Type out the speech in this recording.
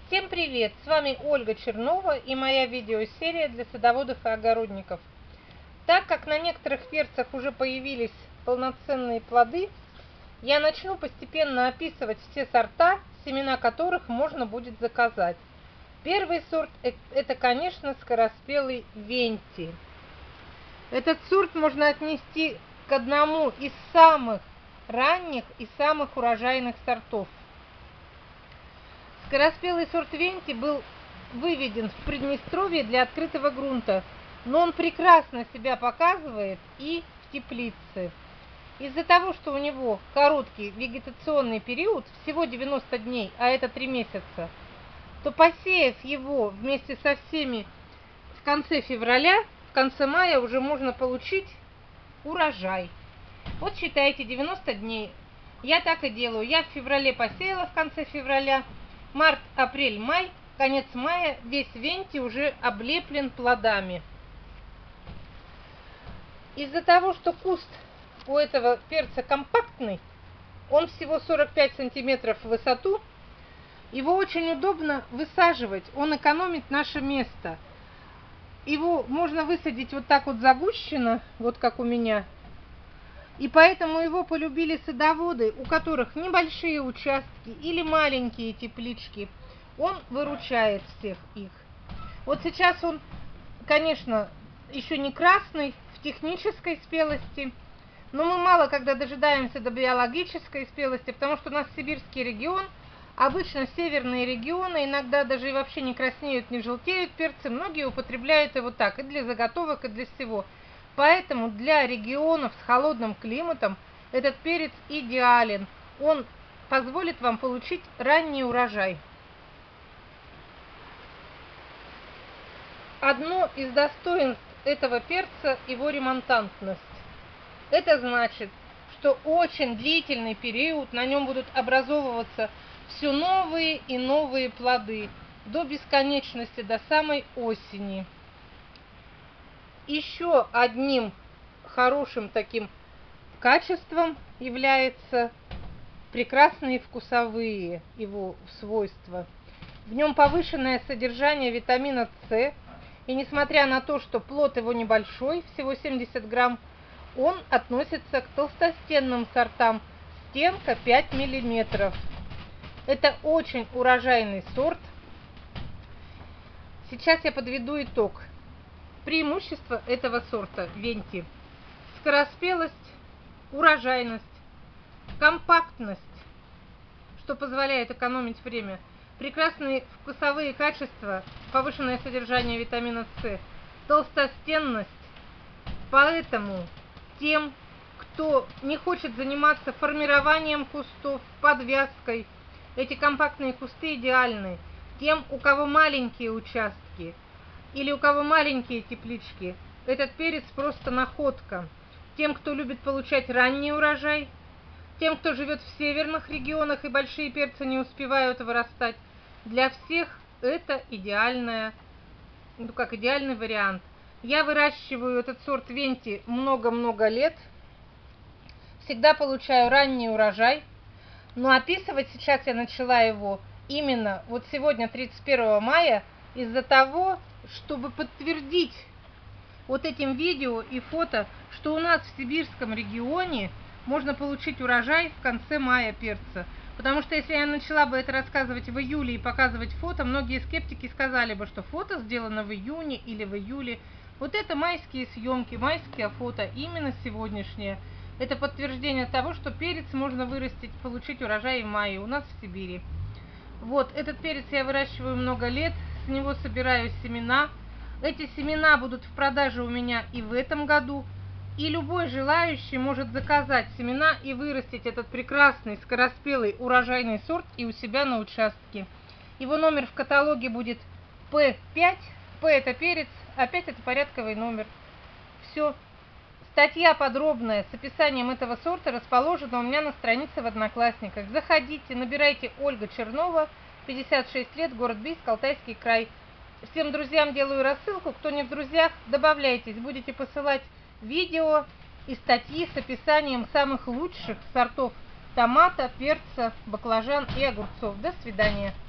Всем привет! С вами Ольга Чернова и моя видеосерия для садоводов и огородников. Так как на некоторых перцах уже появились полноценные плоды, я начну постепенно описывать все сорта, семена которых можно будет заказать. Первый сорт это, конечно, скороспелый Венти. Этот сорт можно отнести к одному из самых ранних и самых урожайных сортов. Скороспелый сорт Венти был выведен в Приднестровье для открытого грунта, но он прекрасно себя показывает и в теплице. Из-за того, что у него короткий вегетационный период, всего 90 дней, а это 3 месяца, то посеяв его вместе со всеми в конце февраля, в конце мая уже можно получить урожай. Вот считайте, 90 дней. Я так и делаю. Я в феврале посеяла, в конце февраля. Март, апрель, май, конец мая, весь Венти уже облеплен плодами. Из-за того, что куст у этого перца компактный, он всего 45 сантиметров в высоту, его очень удобно высаживать, он экономит наше место. Его можно высадить вот так вот загущенно, вот как у меня. И поэтому его полюбили садоводы, у которых небольшие участки или маленькие теплички. Он выручает всех их. Вот сейчас он, конечно, еще не красный, в технической спелости, но мы мало когда дожидаемся до биологической спелости, потому что у нас сибирский регион, обычно северные регионы, иногда даже и вообще не краснеют, не желтеют перцы, многие употребляют его так, и для заготовок, и для всего. Поэтому для регионов с холодным климатом этот перец идеален. Он позволит вам получить ранний урожай. Одно из достоинств этого перца – его ремонтантность. Это значит, что очень длительный период на нем будут образовываться все новые и новые плоды до бесконечности, до самой осени. Еще одним хорошим таким качеством являются прекрасные вкусовые его свойства. В нем повышенное содержание витамина С, и несмотря на то, что плод его небольшой, всего 70 грамм, он относится к толстостенным сортам, стенка 5 миллиметров. Это очень урожайный сорт. Сейчас я подведу итог. Преимущества этого сорта Венти: скороспелость, урожайность, компактность, что позволяет экономить время, прекрасные вкусовые качества, повышенное содержание витамина С, толстостенность. Поэтому тем, кто не хочет заниматься формированием кустов, подвязкой, эти компактные кусты идеальны. Тем, у кого маленькие участки или у кого маленькие теплички, этот перец просто находка. Тем, кто любит получать ранний урожай, тем, кто живет в северных регионах и большие перцы не успевают вырастать, для всех это идеальный вариант. Я выращиваю этот сорт Венти много-много лет, всегда получаю ранний урожай, но описывать сейчас я начала его именно вот сегодня, 31 мая, из-за того, чтобы подтвердить вот этим видео и фото, что у нас в сибирском регионе можно получить урожай в конце мая перца. Потому что если я начала бы это рассказывать в июле и показывать фото, многие скептики сказали бы, что фото сделано в июне или в июле. Вот это майские съемки, майские фото, именно сегодняшние. Это подтверждение того, что перец можно вырастить, получить урожай в мае у нас в Сибири. Вот, этот перец я выращиваю много лет, с него собираю семена. Эти семена будут в продаже у меня и в этом году. И любой желающий может заказать семена и вырастить этот прекрасный, скороспелый, урожайный сорт и у себя на участке. Его номер в каталоге будет P5. P это перец, а 5 это порядковый номер. Все. Статья подробная с описанием этого сорта расположена у меня на странице в Одноклассниках. Заходите, набирайте Ольга Чернова, 56 лет, город Бийск, Алтайский край. Всем друзьям делаю рассылку, кто не в друзьях, добавляйтесь, будете посылать видео и статьи с описанием самых лучших сортов томата, перца, баклажан и огурцов. До свидания.